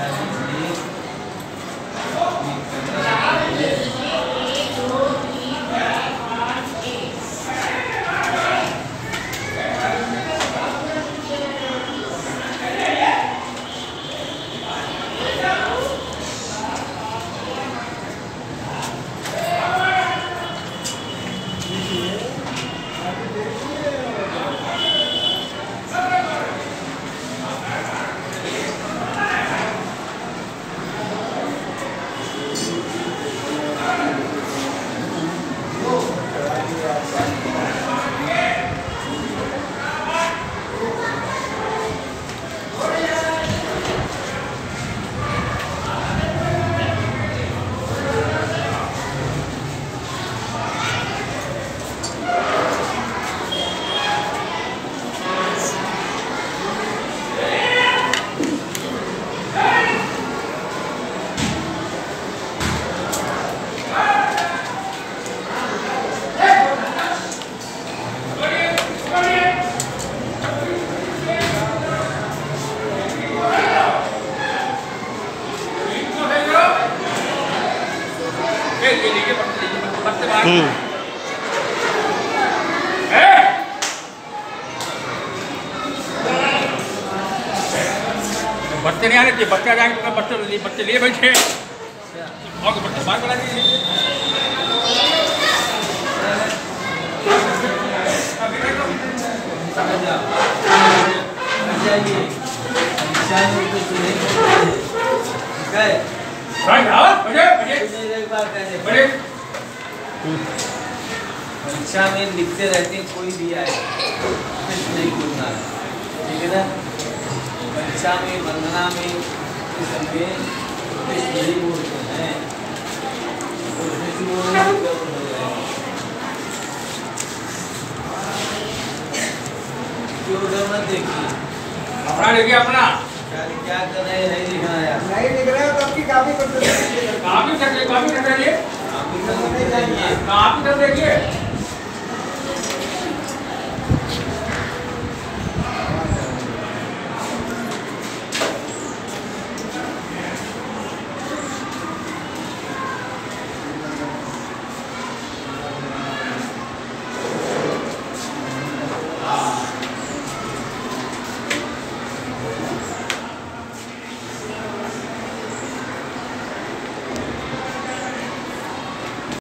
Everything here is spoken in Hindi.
बच्चे नहीं आने चाहिए, बच्चे आ जाएंगे तो बच्चे लिए बैठे और बच्चे बाहर बना दीजिए। परीक्षा में लिखते रहते हैं, कोई भी आए कुछ नहीं बोलना है, ठीक है ना। परीक्षा में, वंदना में, इस में कुछ नहीं बोलते हैं, क्यों उधर मत देखिए, अपना देखिए अपना क्या कर रहे हैं, नहीं दिख रहा है, नहीं दिख रहा है तो आपकी काफी कर काफी कर रही है, आप भी कर रही है। काफी कर देखिए।